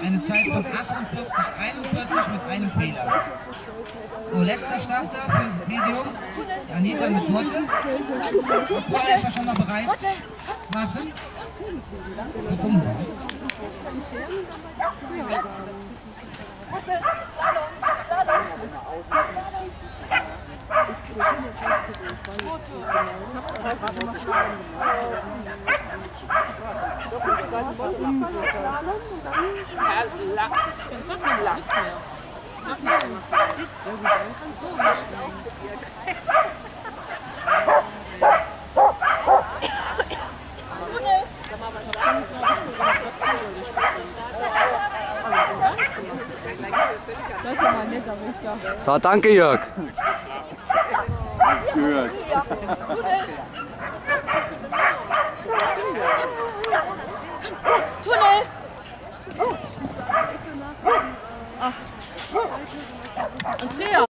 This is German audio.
eine Zeit von 48,41 mit einem Fehler. So, letzter Starter für das Video. Die Anita mit Motte. Auch einfach schon mal bereit machen. Warum? So, danke Jörg. Gut. Tunnel! Andrea!